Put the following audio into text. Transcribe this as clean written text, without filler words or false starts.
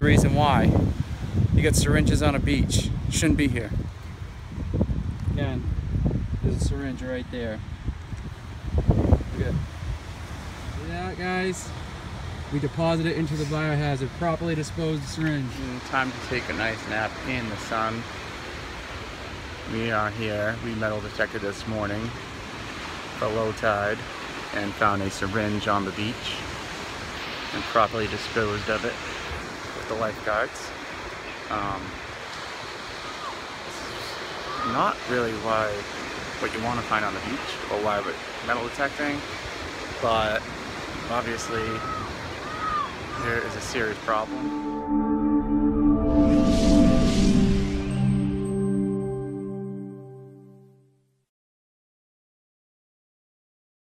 reason why. You got syringes on a beach. Shouldn't be here. Again, there's a syringe right there. Good. See that, guys? We deposit it into the biohazard, properly disposed syringe. Time to take a nice nap in the sun. We are here. We metal detected this morning for low tide and found a syringe on the beach and properly disposed of it with the lifeguards. Not really what you want to find on the beach or why we're metal detecting, but obviously there is a serious problem.